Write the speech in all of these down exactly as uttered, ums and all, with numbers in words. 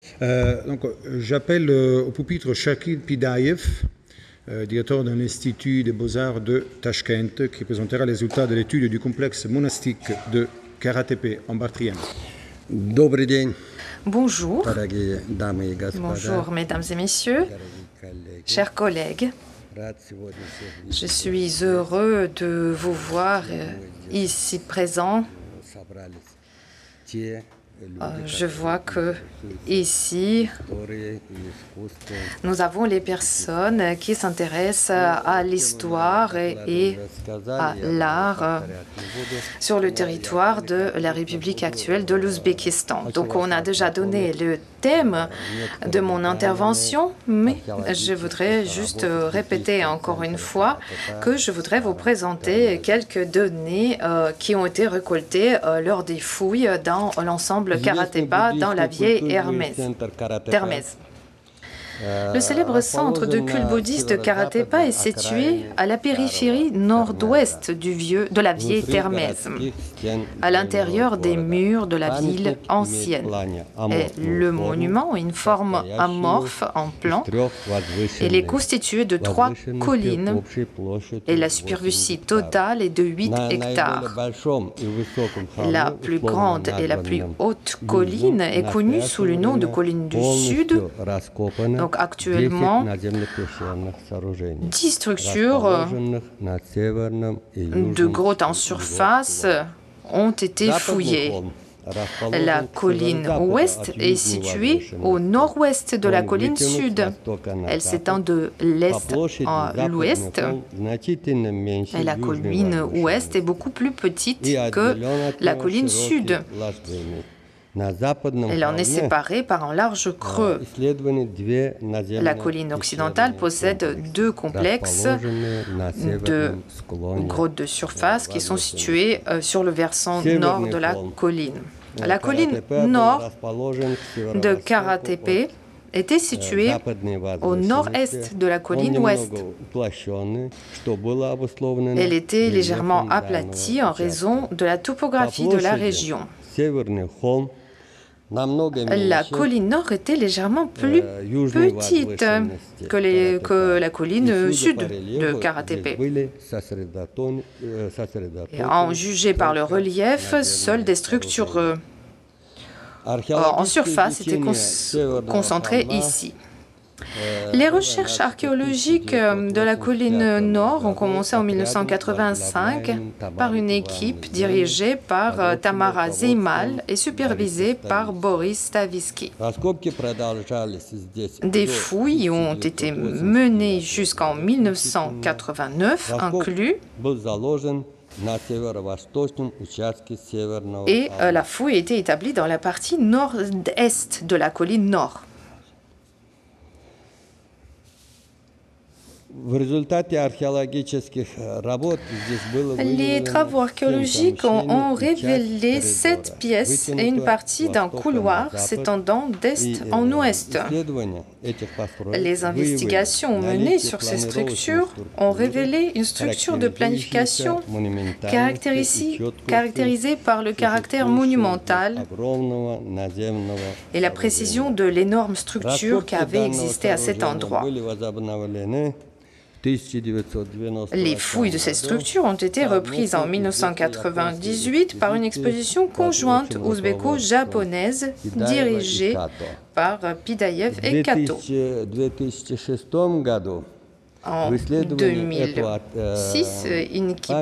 Euh, donc, j'appelle euh, au pupitre Shakil Pidayev, euh, directeur de l'Institut des Beaux-Arts de Tashkent, qui présentera les résultats de l'étude du complexe monastique de Karatepe en Bartriane. Bonjour. Bonjour, mesdames et messieurs, chers collègues. Je suis heureux de vous voir ici présents. Je vois que ici, nous avons les personnes qui s'intéressent à l'histoire et à l'art sur le territoire de la République actuelle de l'Ouzbékistan. Donc, on a déjà donné le thème de mon intervention, mais je voudrais juste répéter encore une fois que je voudrais vous présenter quelques données euh, qui ont été récoltées euh, lors des fouilles dans l'ensemble Karatepa dans la vieille Hermès. Termez. Le célèbre centre de culte bouddhiste de Karatepa est situé à la périphérie nord-ouest du vieux, de la vieille Termez, à l'intérieur des murs de la ville ancienne. Et le monument a une forme amorphe en plan. Il est constitué de trois collines et la superficie totale est de huit hectares. La plus grande et la plus haute colline est connue sous le nom de colline du Sud. Donc actuellement, dix structures de grottes en surface ont été fouillées. La colline ouest est située au nord-ouest de la colline sud. Elle s'étend de l'est à l'ouest. Et la colline ouest est beaucoup plus petite que la colline sud. Elle en est séparée par un large creux. La colline occidentale possède deux complexes de grottes de surface qui sont situées sur le versant nord de la colline. La colline nord de Karatepe était située au nord-est de la colline ouest. Elle était légèrement aplatie en raison de la topographie de la région. La colline nord était légèrement plus petite que, les, que la colline sud de Karatepe. Et en jugé par le relief, seules des structures euh, en surface étaient con concentrées ici. Les recherches archéologiques de la colline nord ont commencé en mille neuf cent quatre-vingt-cinq par une équipe dirigée par Tamara Zeimal et supervisée par Boris Stavitsky. Des fouilles ont été menées jusqu'en mille neuf cent quatre-vingt-neuf, inclus, et euh, la fouille a été établie dans la partie nord-est de la colline nord. Les travaux archéologiques ont, ont révélé sept pièces et une partie d'un couloir s'étendant d'est en ouest. Les investigations menées sur ces structures ont révélé une structure de planification caractérisée par le caractère monumental et la précision de l'énorme structure qui avait existé à cet endroit. Les fouilles de cette structure ont été reprises en mille neuf cent quatre-vingt-dix-huit par une exposition conjointe ouzbéco-japonaise dirigée par Pidayev et Kato. En deux mille six, une équipe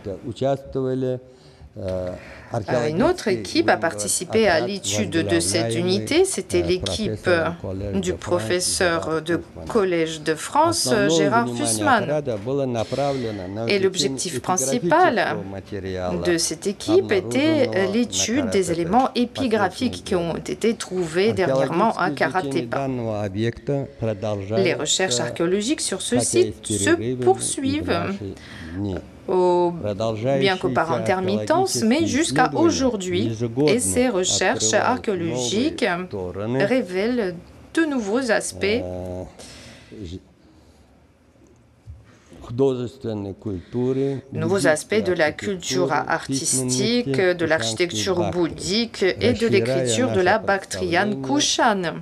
Une autre équipe a participé à l'étude de cette unité. C'était l'équipe du professeur de Collège de France, Gérard Fussman. Et l'objectif principal de cette équipe était l'étude des éléments épigraphiques qui ont été trouvés dernièrement à Karatepa. Les recherches archéologiques sur ce site se poursuivent. Au, bien que par intermittence, mais jusqu'à aujourd'hui. Et ces recherches archéologiques révèlent de nouveaux aspects nouveaux aspects de la culture artistique, de l'architecture bouddhique et de l'écriture de la Bactriane Kushan,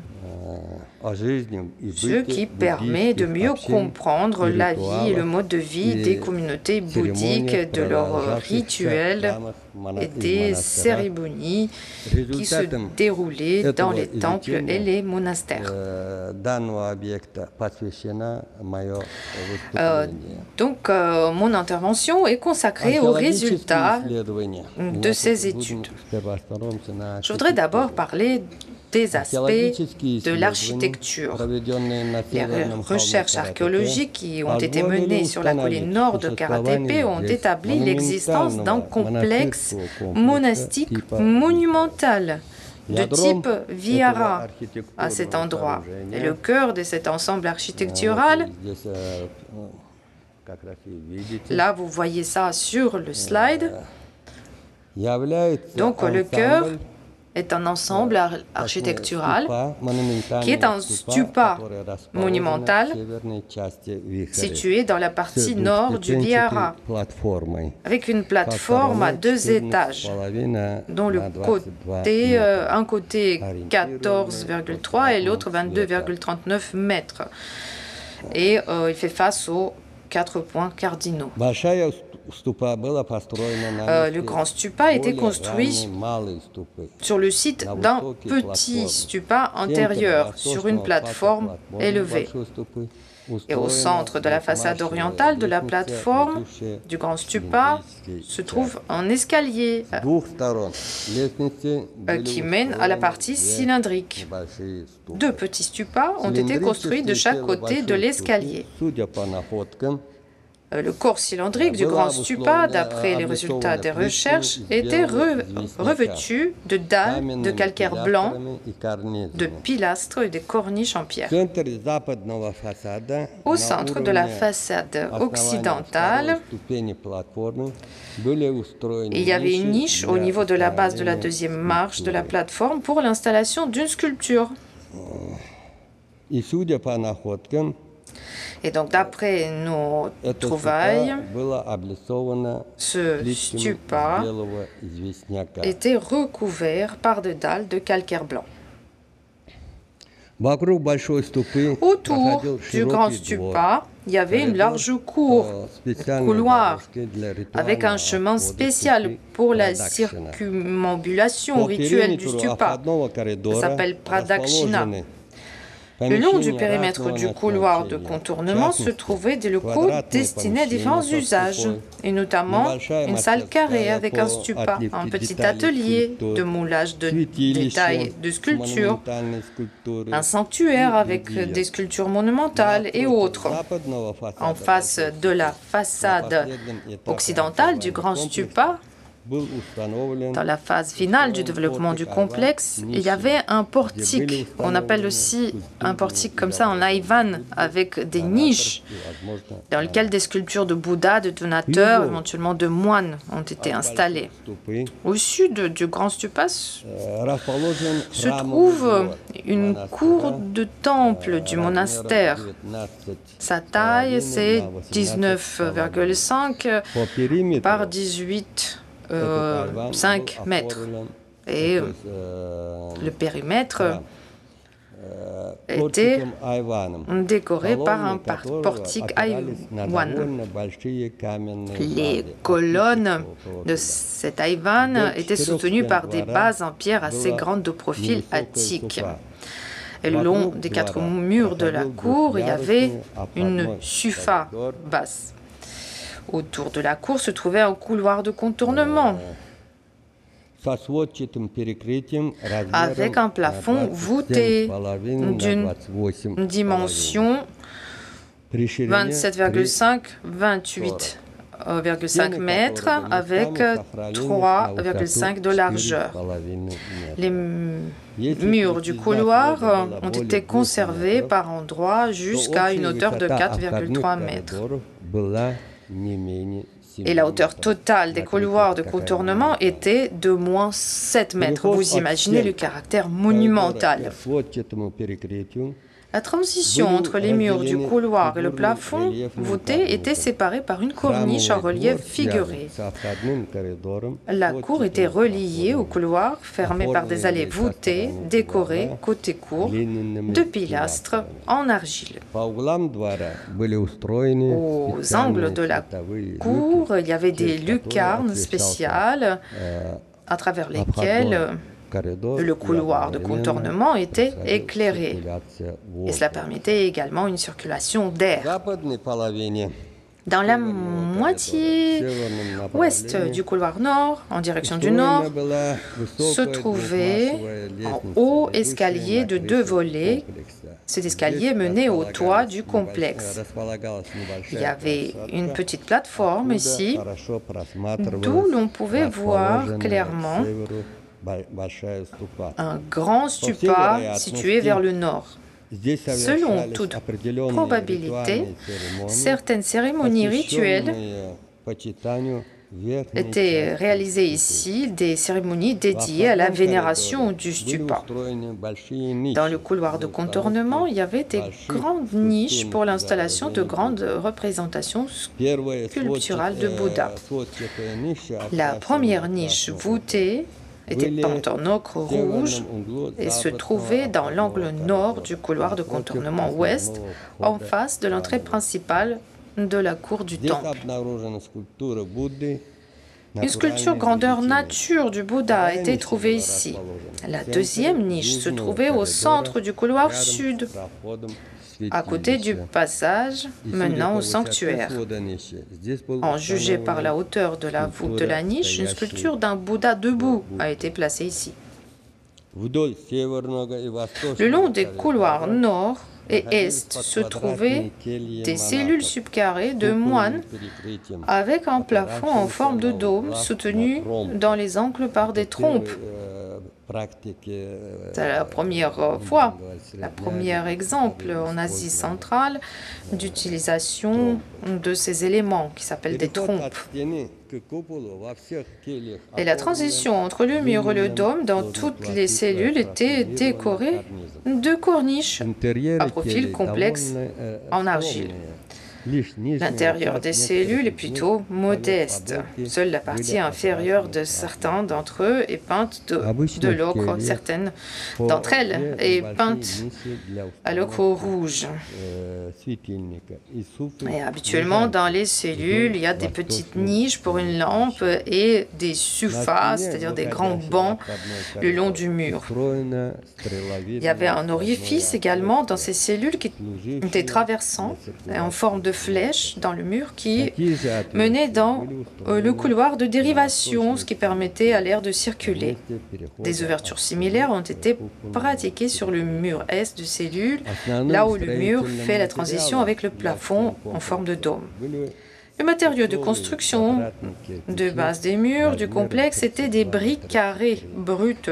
ce qui permet de mieux comprendre la vie et le mode de vie des communautés bouddhiques, de leurs rituels et des cérémonies qui se déroulaient dans les temples et les monastères. Euh, donc, euh, mon intervention est consacrée aux résultats de ces études. Je voudrais d'abord parler des aspects de l'architecture. Les recherches archéologiques qui ont été menées sur la colline nord de Kara-Tepe ont établi l'existence d'un complexe monastique monumental de type Vihara à cet endroit. Et le cœur de cet ensemble architectural, là vous voyez ça sur le slide, donc le cœur est un ensemble ar architectural qui est un stupa monumental situé dans la partie nord du Vihara, avec une plateforme à deux étages, dont le côté, euh, un côté quatorze virgule trois et l'autre vingt-deux virgule trente-neuf mètres. Et euh, il fait face aux quatre points cardinaux. Euh, le grand stupa a été construit sur le site d'un petit stupa antérieur, sur une plateforme élevée. Et au centre de la façade orientale de la plateforme du grand stupa se trouve un escalier euh, qui mène à la partie cylindrique. Deux petits stupas ont été construits de chaque côté de l'escalier. Le corps cylindrique du grand stupa, d'après les résultats des recherches, était re revêtu de dalles de calcaire blanc, de pilastres et de corniches en pierre. Au centre de la façade occidentale, il y avait une niche au niveau de la base de la deuxième marche de la plateforme pour l'installation d'une sculpture. Et donc, d'après nos trouvailles, ce stupa était recouvert par des dalles de calcaire blanc. Autour du grand stupa, il y avait une large cour, couloir, avec un chemin spécial pour la circumambulation rituelle du stupa. Ça s'appelle Pradakshina. Le long du périmètre du couloir de contournement se trouvaient des locaux destinés à différents usages, et notamment une salle carrée avec un stupa, un petit atelier de moulage de détails de sculptures, un sanctuaire avec des sculptures monumentales et autres. En face de la façade occidentale du grand stupa, dans la phase finale du développement du complexe, il y avait un portique. On appelle aussi un portique comme ça, un aïvan, avec des niches dans lesquelles des sculptures de Bouddha, de donateurs, éventuellement de moines ont été installées. Au sud du grand stupa se trouve une cour de temple du monastère. Sa taille, c'est dix-neuf virgule cinq par dix-huit Euh, cinq mètres. Et euh, le périmètre était décoré par un portique aïvan. Les colonnes de cet aïvan étaient soutenues par des bases en pierre assez grandes de profil attique. Et le long des quatre murs de la cour, il y avait une sufa basse. Autour de la cour se trouvait un couloir de contournement avec un plafond voûté d'une dimension vingt-sept virgule cinq par vingt-huit virgule cinq mètres avec trois virgule cinq de largeur. Les murs du couloir ont été conservés par endroits jusqu'à une hauteur de quatre virgule trois mètres. Et la hauteur totale des couloirs de contournement était de moins sept mètres. Vous imaginez le caractère monumental. La transition entre les murs du couloir et le plafond voûté était séparée par une corniche en relief figuré. La cour était reliée au couloir, fermée par des allées voûtées, décorées, côté cour, de pilastres en argile. Aux angles de la cour, il y avait des lucarnes spéciales à travers lesquelles le couloir de contournement était éclairé. Et cela permettait également une circulation d'air. Dans la moitié ouest du couloir nord, en direction du nord, se trouvait un haut escalier de deux volets. Cet escalier menait au toit du complexe. Il y avait une petite plateforme ici, d'où l'on pouvait voir clairement un grand stupa situé vers le nord. Selon toute probabilité, certaines cérémonies rituelles étaient réalisées ici, des cérémonies dédiées à la vénération du stupa. Dans le couloir de contournement, il y avait des grandes niches pour l'installation de grandes représentations sculpturales de Bouddha. La première niche voûtée était peinte en ocre rouge et se trouvait dans l'angle nord du couloir de contournement ouest, en face de l'entrée principale de la cour du temple. Une sculpture grandeur nature du Bouddha a été trouvée ici. La deuxième niche se trouvait au centre du couloir sud, à côté du passage menant au sanctuaire. En jugé par la hauteur de la voûte de la niche, une sculpture d'un Bouddha debout a été placée ici. Le long des couloirs nord et est se trouvaient des cellules subcarrées de moines avec un plafond en forme de dôme soutenu dans les angles par des trompes. C'est la première fois, le premier exemple en Asie centrale d'utilisation de ces éléments qui s'appellent des trompes. Et la transition entre le mur et le dôme dans toutes les cellules était décorée de corniches à profil complexe en argile. L'intérieur des cellules est plutôt modeste. Seule la partie inférieure de certains d'entre eux est peinte de, de l'ocre. Certaines d'entre elles est peinte à l'ocre rouge. Et habituellement, dans les cellules, il y a des petites niches pour une lampe et des sufas, c'est-à-dire des grands bancs le long du mur. Il y avait un orifice également dans ces cellules qui était traversant en forme de flèche dans le mur qui menait dans euh, le couloir de dérivation, ce qui permettait à l'air de circuler. Des ouvertures similaires ont été pratiquées sur le mur est de cellule, là où le mur fait la transition avec le plafond en forme de dôme. Le matériau de construction de base des murs du complexe était des briques carrées brutes.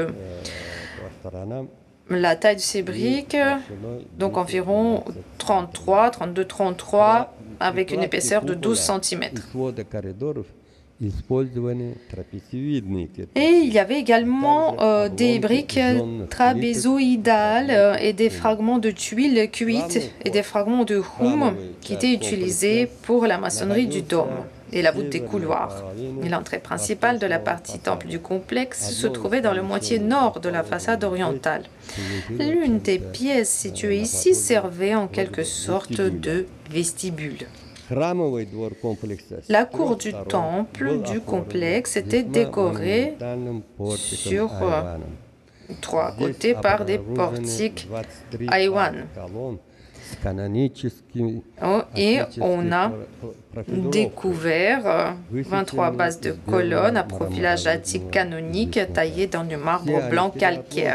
La taille de ces briques, donc environ trente-trois, trente-deux, trente-trois, avec une épaisseur de douze centimètres. Et il y avait également euh, des briques trapézoïdales euh, et des fragments de tuiles cuites et des fragments de houm qui étaient utilisés pour la maçonnerie du dôme et la voûte des couloirs. L'entrée principale de la partie temple du complexe se trouvait dans le moitié nord de la façade orientale. L'une des pièces situées ici servait en quelque sorte de vestibule. La cour du temple du complexe était décorée sur euh, trois côtés par des portiques Aiwan. Oh, et on a découvert vingt-trois bases de colonnes à profilage attique canonique taillées dans du marbre blanc calcaire.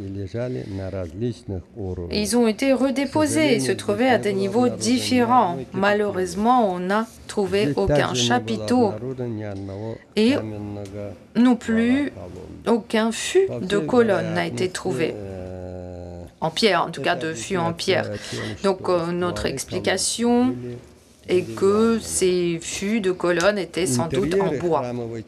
Ils ont été redéposés et se trouvaient à des niveaux différents. Malheureusement, on n'a trouvé aucun chapiteau et non plus aucun fût de colonne n'a été trouvé. En pierre, en tout cas de fût en pierre. Donc euh, notre explication et que ces fûts de colonnes étaient sans doute en bois.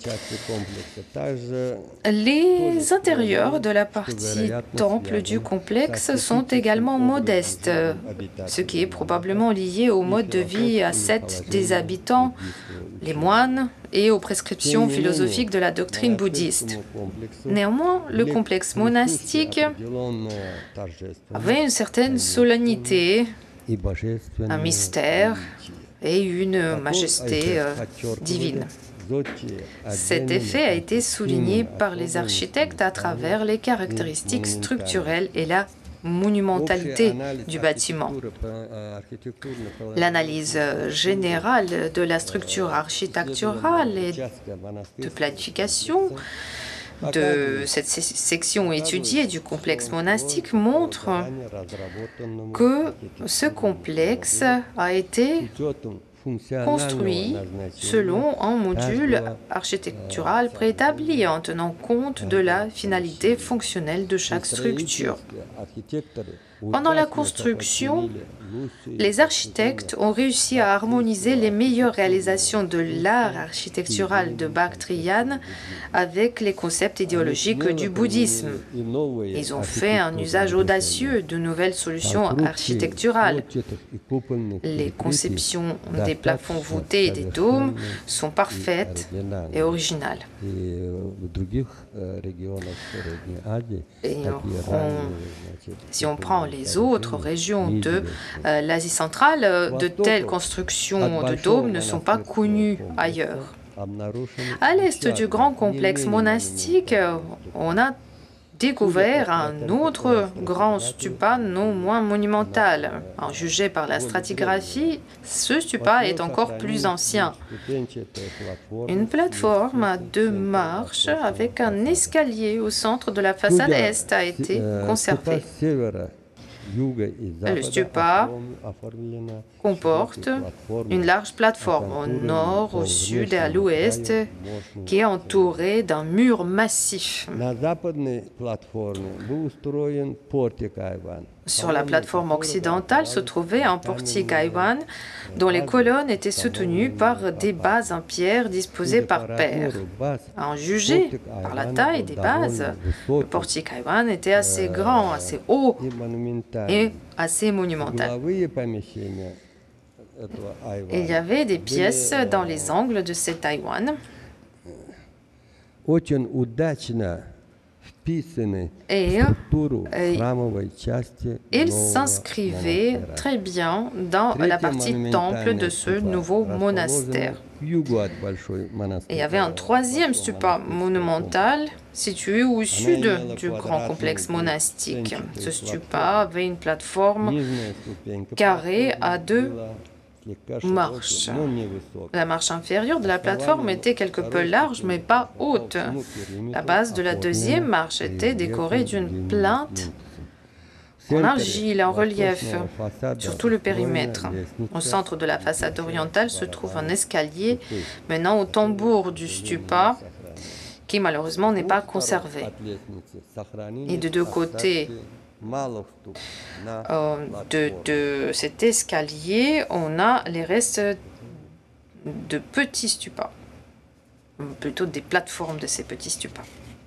Les intérieurs de la partie temple du complexe sont également modestes, ce qui est probablement lié au mode de vie ascète des habitants, les moines, et aux prescriptions philosophiques de la doctrine bouddhiste. Néanmoins, le complexe monastique avait une certaine solennité, un mystère et une majesté euh, divine. Cet effet a été souligné par les architectes à travers les caractéristiques structurelles et la monumentalité du bâtiment. L'analyse générale de la structure architecturale et de planification de cette section étudiée du complexe monastique montre que ce complexe a été construit selon un module architectural préétabli en tenant compte de la finalité fonctionnelle de chaque structure. Pendant la construction, les architectes ont réussi à harmoniser les meilleures réalisations de l'art architectural de Bactriane avec les concepts idéologiques du bouddhisme. Ils ont fait un usage audacieux de nouvelles solutions architecturales. Les conceptions des plafonds voûtés et des dômes sont parfaites et originales. Et on, si on prend les autres régions de euh, l'Asie centrale, de telles constructions de dômes ne sont pas connues ailleurs. À l'est du grand complexe monastique, on a découvert un autre grand stupa non moins monumental. En jugé par la stratigraphie, ce stupa est encore plus ancien. Une plateforme à deux marches avec un escalier au centre de la façade est a été conservée. Le stupa comporte une large plateforme au nord, au sud et à l'ouest qui est entourée d'un mur massif. Sur la plateforme occidentale se trouvait un portique haïwan dont les colonnes étaient soutenues par des bases en pierre disposées par paires. À en juger par la taille des bases, le portique haïwan était assez grand, assez haut et assez monumental. Il y avait des pièces dans les angles de cet haïwan. Et il s'inscrivait très bien dans la partie temple de ce nouveau monastère. Et il y avait un troisième stupa monumental situé au sud du grand complexe monastique. Ce stupa avait une plateforme carrée à deux marche. La marche inférieure de la plateforme était quelque peu large, mais pas haute. La base de la deuxième marche était décorée d'une plinthe en argile, en relief, sur tout le périmètre. Au centre de la façade orientale se trouve un escalier menant au tambour du stupa, qui malheureusement n'est pas conservé. Et de deux côtés Euh, de, de cet escalier, on a les restes de petits stupas, plutôt des plateformes de ces petits stupas.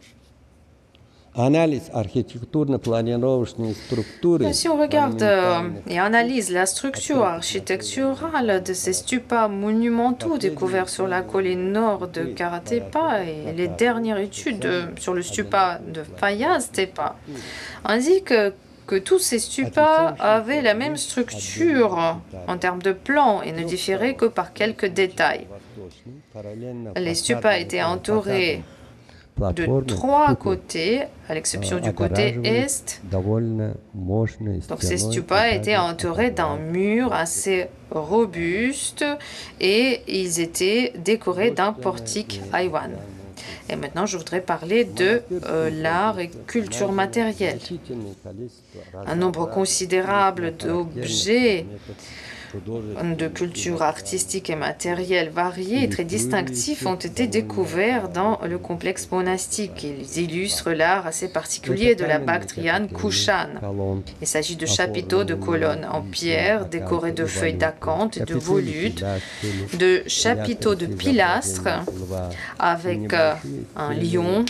Si on regarde euh, et analyse la structure architecturale de ces stupas monumentaux découverts sur la colline nord de Karatepa et les dernières études sur le stupa de Phayaz Tepa indiquent que tous ces stupas avaient la même structure en termes de plan et ne différaient que par quelques détails. Les stupas étaient entourés de trois côtés, à l'exception du côté est. Donc ces stupas étaient entourés d'un mur assez robuste et ils étaient décorés d'un portique haïwan. Et maintenant, je voudrais parler de euh, l'art et culture matérielle. Un nombre considérable d'objets de cultures artistiques et matérielles variées et très distinctifs ont été découverts dans le complexe monastique. Ils illustrent l'art assez particulier de la Bactriane Kushan. Il s'agit de chapiteaux de colonnes en pierre décorés de feuilles d'acanthe et de volutes, de chapiteaux de pilastres avec un lion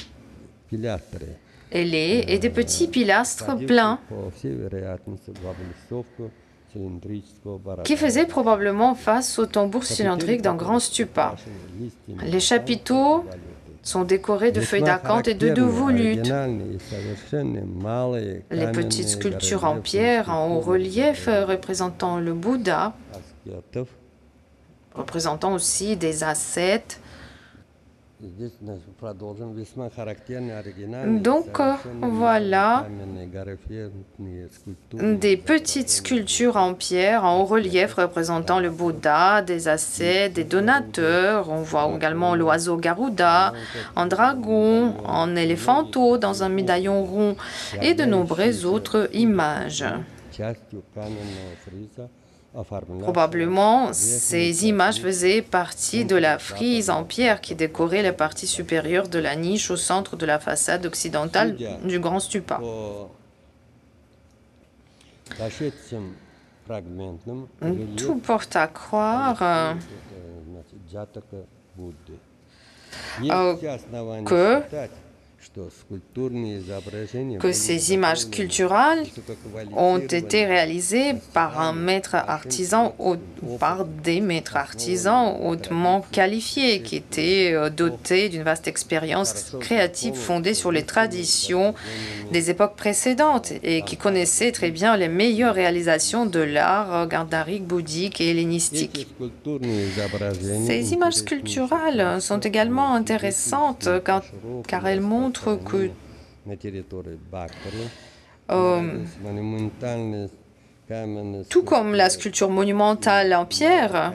ailé et des petits pilastres pleins qui faisaient probablement face au tambour cylindrique d'un grand stupa. Les chapiteaux sont décorés de feuilles d'acanthe et de deux volutes. Les petites sculptures en pierre en haut relief représentant le Bouddha, représentant aussi des ascètes. Donc voilà des petites sculptures en pierre en haut relief représentant le Bouddha, des ascètes, des donateurs. On voit également l'oiseau Garuda, un dragon, un éléphanteau dans un médaillon rond et de nombreuses autres images. Probablement, ces images faisaient partie de la frise en pierre qui décorait la partie supérieure de la niche au centre de la façade occidentale du grand stupa. Tout porte à croire euh, que que ces images sculpturales ont été réalisées par un maître artisan ou par des maîtres artisans hautement qualifiés qui étaient dotés d'une vaste expérience créative fondée sur les traditions des époques précédentes et qui connaissaient très bien les meilleures réalisations de l'art gandharique, bouddhique et hellénistique. Ces images sculpturales sont également intéressantes car, car elles montrent que euh, tout comme la sculpture monumentale en pierre,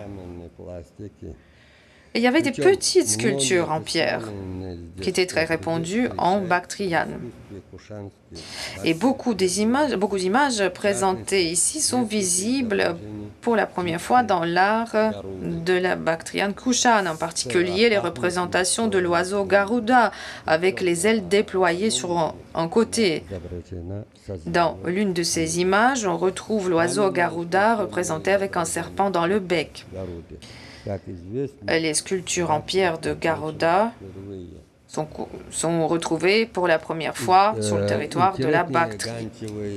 il y avait des petites sculptures en pierre qui étaient très répandues en Bactriane. Et beaucoup des images, beaucoup d'images présentées ici sont visibles pour la première fois dans l'art de la Bactriane Kushan, en particulier les représentations de l'oiseau Garuda avec les ailes déployées sur un, un côté. Dans l'une de ces images, on retrouve l'oiseau Garuda représenté avec un serpent dans le bec. Les sculptures en pierre de Garuda sont, sont retrouvées pour la première fois sur le territoire de la Bactrie.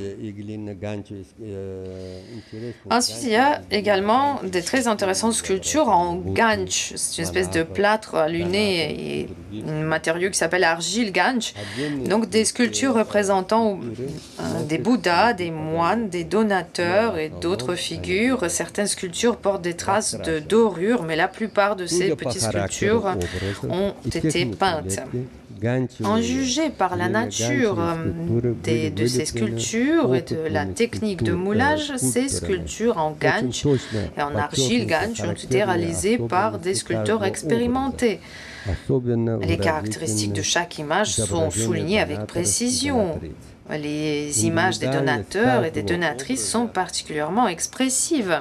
Ensuite, il y a également des très intéressantes sculptures en ganch. C'est une espèce de plâtre luné et un matériau qui s'appelle argile ganch. Donc des sculptures représentant euh, des Bouddhas, des moines, des donateurs et d'autres figures. Certaines sculptures portent des traces de dorure, mais la plupart de ces petites sculptures ont été peintes. En jugé par la nature des, de ces sculptures et de la technique de moulage, ces sculptures en ganch et en argile ganch ont été réalisées par des sculpteurs expérimentés. Les caractéristiques de chaque image sont soulignées avec précision. Les images des donateurs et des donatrices sont particulièrement expressives.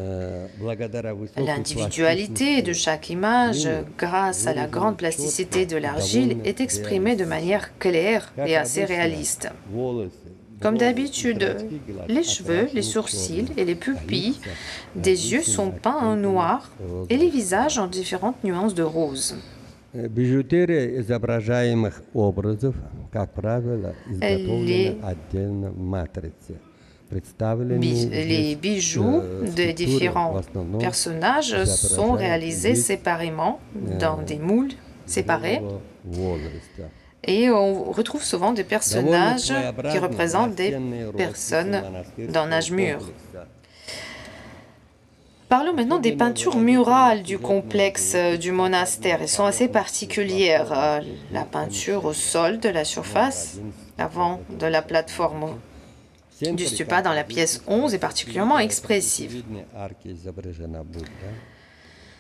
L'individualité de chaque image, grâce à la grande plasticité de l'argile, est exprimée de manière claire et assez réaliste. Comme d'habitude, les cheveux, les sourcils et les pupilles des yeux sont peints en noir et les visages en différentes nuances de rose. Бижутерия изображаемых образов, как правило, изготовлена отдельно в матрице. Les bijoux des différents personnages sont réalisés séparément dans des moules séparés. Et on retrouve souvent des personnages qui représentent des personnes d'un âge mûr. Parlons maintenant des peintures murales du complexe du monastère. Elles sont assez particulières. La peinture au sol de la surface, avant de la plateforme du stupa dans la pièce onze est particulièrement expressive.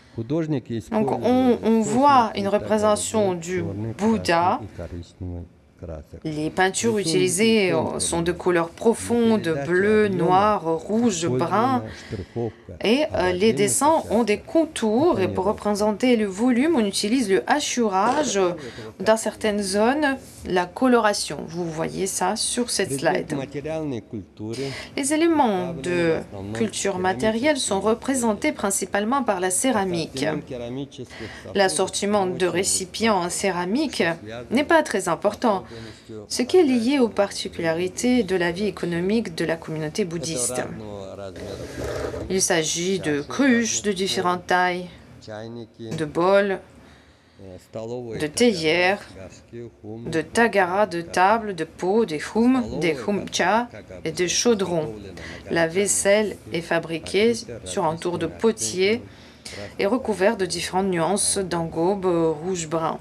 Donc on, on voit une représentation du Bouddha Les peintures utilisées sont de couleurs profondes, bleu, noir, rouge, brun. Et euh, les dessins ont des contours. Et pour représenter le volume, on utilise le hachurage. Dans certaines zones, la coloration. Vous voyez ça sur cette slide. Les éléments de culture matérielle sont représentés principalement par la céramique. L'assortiment de récipients en céramique n'est pas très important, ce qui est lié aux particularités de la vie économique de la communauté bouddhiste. Il s'agit de cruches de différentes tailles, de bols, de théières, de tagaras de tables, de pots, des hum, des humcha et des chaudrons. La vaisselle est fabriquée sur un tour de potier et recouverte de différentes nuances d'engobe rouge-brun.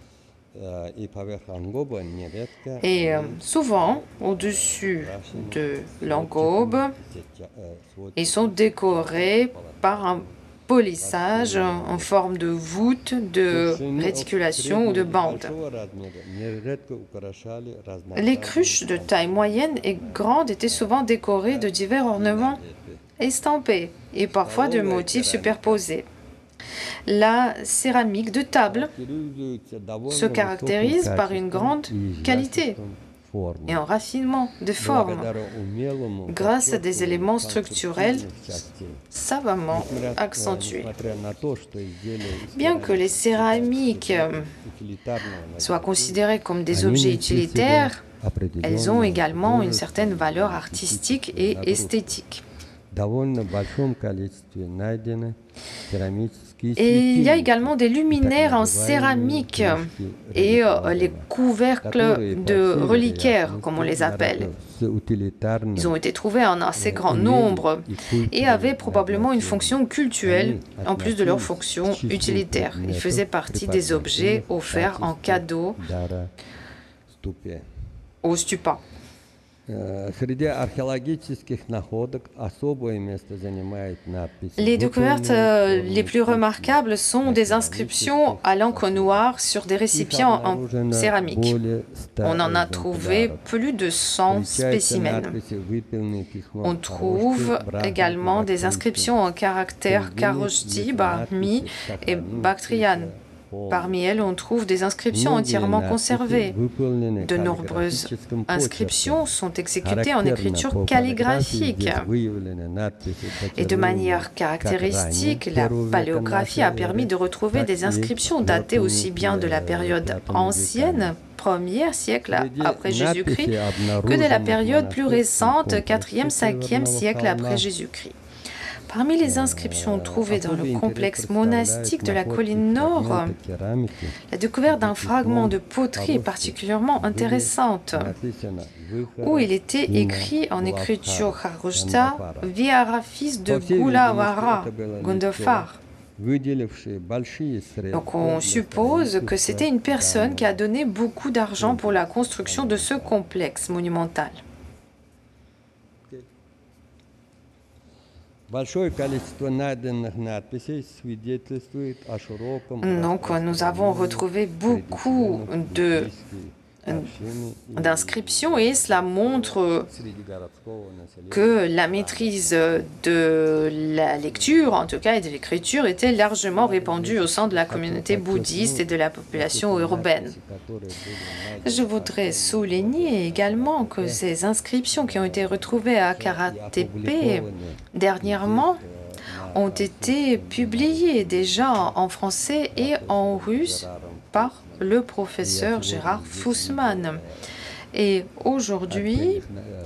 Et euh, souvent, au-dessus de l'engobe, ils sont décorés par un polissage en forme de voûte, de réticulation ou de bande. Les cruches de taille moyenne et grande étaient souvent décorées de divers ornements estampés et parfois de motifs superposés. La céramique de table se caractérise par une grande qualité et un raffinement de forme grâce à des éléments structurels savamment accentués. Bien que les céramiques soient considérées comme des objets utilitaires, elles ont également une certaine valeur artistique et esthétique. Et il y a également des luminaires en céramique et euh, les couvercles de reliquaires, comme on les appelle. Ils ont été trouvés en assez grand nombre et avaient probablement une fonction cultuelle en plus de leur fonction utilitaire. Ils faisaient partie des objets offerts en cadeau au stupa. Les découvertes euh, les plus remarquables sont des inscriptions à l'encre noire sur des récipients en céramique. On en a trouvé plus de cent spécimens. On trouve également des inscriptions en caractères Kharoshthi, Brahmi et Bactrian. Parmi elles, on trouve des inscriptions entièrement conservées. De nombreuses inscriptions sont exécutées en écriture calligraphique. Et de manière caractéristique, la paléographie a permis de retrouver des inscriptions datées aussi bien de la période ancienne, premier siècle après Jésus-Christ, que de la période plus récente, quatrième, cinquième siècle après Jésus-Christ. Parmi les inscriptions trouvées dans le complexe monastique de la colline nord, la découverte d'un fragment de poterie est particulièrement intéressante, où il était écrit en écriture Kharoshthi « Viara fils de Gulavara, Gondofar ». Donc on suppose que c'était une personne qui a donné beaucoup d'argent pour la construction de ce complexe monumental. Donc, nous avons retrouvé beaucoup de d'inscriptions et cela montre que la maîtrise de la lecture, en tout cas, et de l'écriture, était largement répandue au sein de la communauté bouddhiste et de la population urbaine. Je voudrais souligner également que ces inscriptions qui ont été retrouvées à Karatepe dernièrement ont été publiées déjà en français et en russe par le professeur Gérard Fussman. Et aujourd'hui,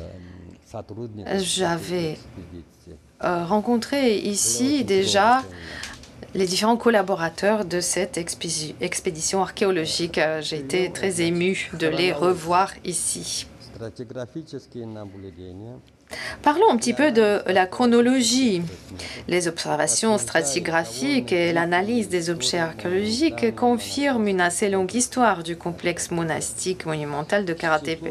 j'avais euh, rencontré ici déjà les différents collaborateurs de cette expédi- expédition archéologique. J'ai été très émue de les revoir ici. Parlons un petit peu de la chronologie. Les observations stratigraphiques et l'analyse des objets archéologiques confirment une assez longue histoire du complexe monastique monumental de Kara Tepe.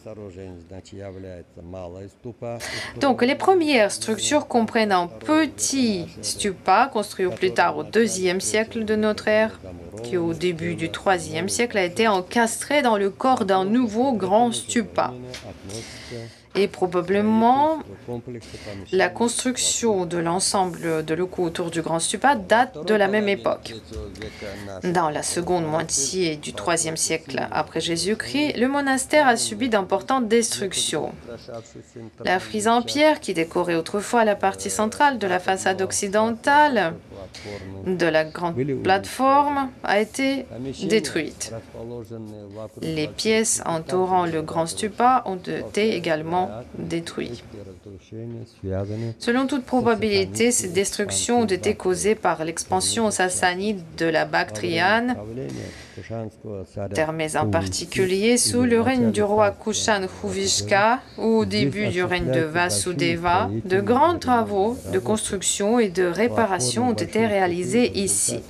Donc, les premières structures comprennent un petit stupa construit au plus tard au deuxième siècle de notre ère, qui au début du troisième siècle a été encastré dans le corps d'un nouveau grand stupa. Et probablement, la construction de l'ensemble de locaux autour du Grand Stupa date de la même époque. Dans la seconde moitié du troisième siècle après Jésus-Christ, le monastère a subi d'importantes destructions. La frise en pierre, qui décorait autrefois la partie centrale de la façade occidentale de la grande plateforme, a été détruite. Les pièces entourant le Grand Stupa ont été également détruites. Selon toute probabilité, ces destructions ont été causées par l'expansion sassanide de la Bactriane, Termès en particulier, sous le règne du roi Kushan Huvishka ou au début du règne de Vasudeva. De grands travaux de construction et de réparation ont été réalisés ici.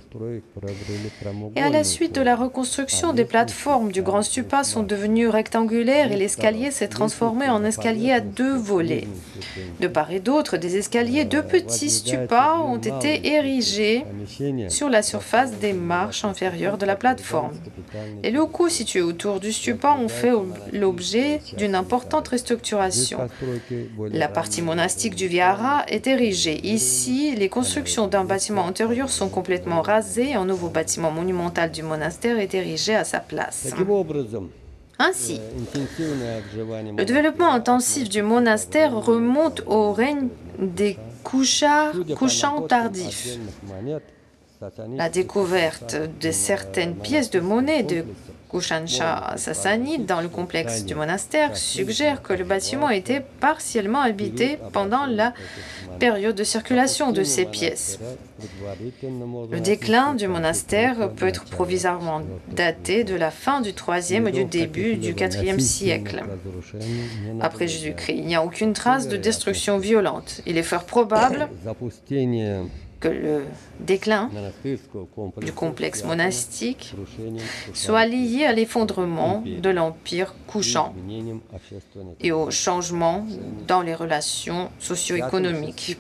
Et à la suite de la reconstruction, des plateformes du Grand Stupa sont devenues rectangulaires et l'escalier s'est transformé en escalier à deux volets. De part et d'autre, des escaliers de petits stupas ont été érigés sur la surface des marches inférieures de la plateforme. Les locaux situés autour du stupa ont fait l'objet d'une importante restructuration. La partie monastique du Vihara est érigée. Ici, les constructions d'un bâtiment antérieur sont complètement rasées et un nouveau bâtiment monumental du monastère est érigé à sa place. Ainsi, le développement intensif du monastère remonte au règne des Kushans tardifs. La découverte de certaines pièces de monnaie de Kushansha sassanide dans le complexe du monastère suggère que le bâtiment était partiellement habité pendant la période de circulation de ces pièces. Le déclin du monastère peut être provisoirement daté de la fin du troisième et du début du quatrième siècle après Jésus-Christ. Il n'y a aucune trace de destruction violente. Il est fort probable que le déclin du complexe monastique soit lié à l'effondrement de l'empire Kushan et au changement dans les relations socio-économiques.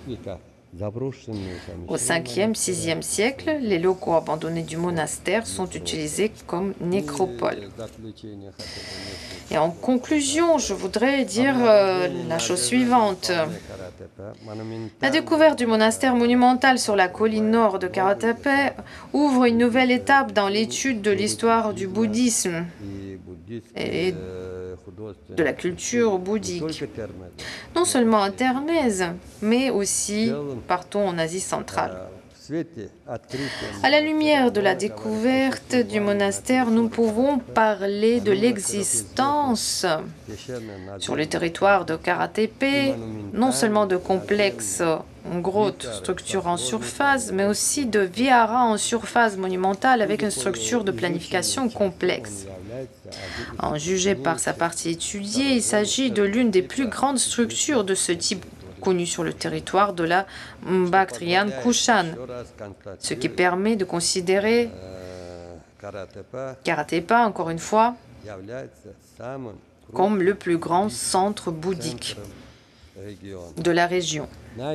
Au cinquième sixième siècle, les locaux abandonnés du monastère sont utilisés comme nécropole. Et en conclusion, je voudrais dire euh, la chose suivante. La découverte du monastère monumental sur la colline nord de Kara Tepe ouvre une nouvelle étape dans l'étude de l'histoire du bouddhisme et de la culture bouddhique, non seulement à Termès, mais aussi partout en Asie centrale. À la lumière de la découverte du monastère, nous pouvons parler de l'existence sur le territoire de Kara Tepe, non seulement de complexes en grottes structure en surface, mais aussi de vihara en surface monumentale avec une structure de planification complexe. En jugé par sa partie étudiée, il s'agit de l'une des plus grandes structures de ce type connue sur le territoire de la Bactriane Kushan, ce qui permet de considérer Kara Tepe, encore une fois, comme le plus grand centre bouddhique de la région.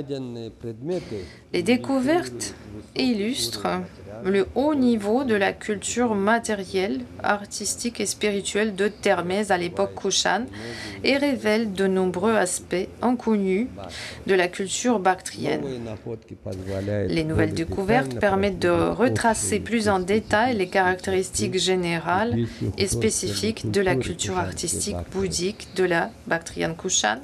Les découvertes illustrent le haut niveau de la culture matérielle, artistique et spirituelle de Termès à l'époque Kushan et révèlent de nombreux aspects inconnus de la culture bactrienne. Les nouvelles découvertes permettent de retracer plus en détail les caractéristiques générales et spécifiques de la culture artistique bouddhique de la Bactriane Kushan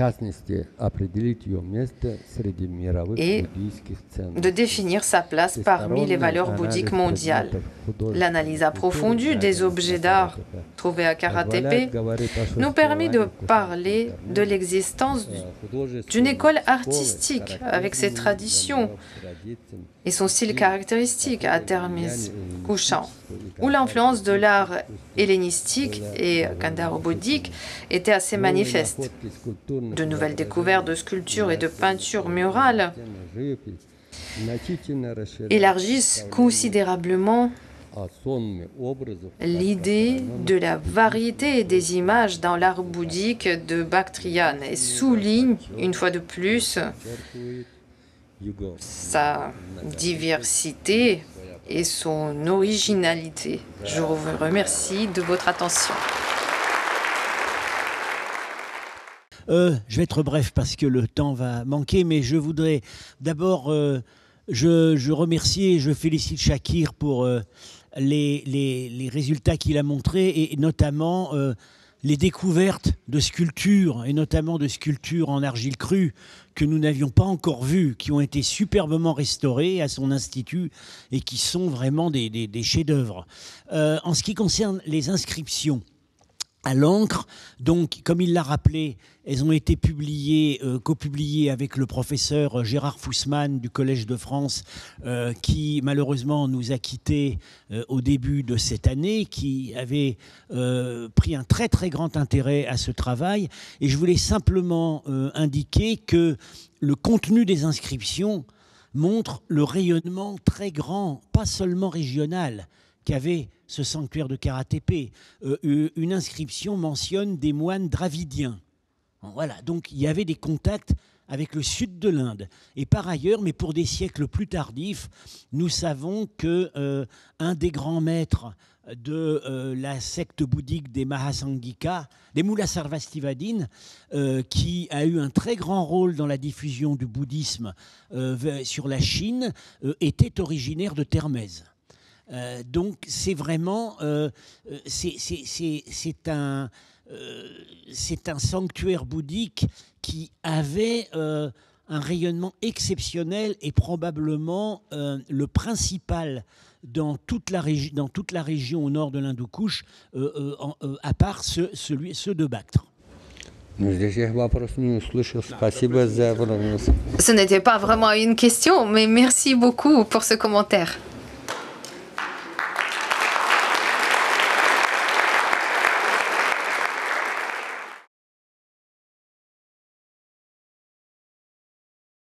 et de définir sa place parmi les valeurs bouddhiques mondiales. L'analyse approfondie des objets d'art trouvés à Kara Tepe nous permet de parler de l'existence d'une école artistique avec ses traditions et son style caractéristique à Termès Kushan. où l'influence de l'art hellénistique et kandaro-bouddhique était assez manifeste. De nouvelles découvertes de sculptures et de peintures murales élargissent considérablement l'idée de la variété des images dans l'art bouddhique de Bactriane et souligne une fois de plus sa diversité et son originalité. Je vous remercie de votre attention. Euh, je vais être bref parce que le temps va manquer, mais je voudrais d'abord, euh, je, je remercie et je félicite Shakir pour euh, les, les, les résultats qu'il a montrés et notamment euh, les découvertes de sculptures, et notamment de sculptures en argile crue que nous n'avions pas encore vues, qui ont été superbement restaurées à son institut et qui sont vraiment des, des, des chefs-d'œuvre. Euh, en ce qui concerne les inscriptions à l'encre, donc, comme il l'a rappelé, elles ont été publiées, euh, copubliées avec le professeur Gérard Fussman du Collège de France, euh, qui malheureusement nous a quittés euh, au début de cette année, qui avait euh, pris un très très grand intérêt à ce travail. Et je voulais simplement euh, indiquer que le contenu des inscriptions montre le rayonnement très grand, pas seulement régional, qu'avait ce sanctuaire de Kara-Tepe. Euh, une inscription mentionne des moines dravidiens. Voilà, donc il y avait des contacts avec le sud de l'Inde. Et par ailleurs, mais pour des siècles plus tardifs, nous savons que euh, un des grands maîtres de euh, la secte bouddhique des Mahasangika, des Mula Sarvastivadin, euh, qui a eu un très grand rôle dans la diffusion du bouddhisme euh, sur la Chine, euh, était originaire de Termez. Euh, donc c'est vraiment euh, c'est, c'est, c'est, c'est un euh, c'est un sanctuaire bouddhique qui avait euh, un rayonnement exceptionnel et probablement euh, le principal dans toute la régi- dans toute la région au nord de l'Hindoukouche, euh, euh, euh, à part ce, celui ceux de Bactre. Ce n'était pas vraiment une question, mais merci beaucoup pour ce commentaire.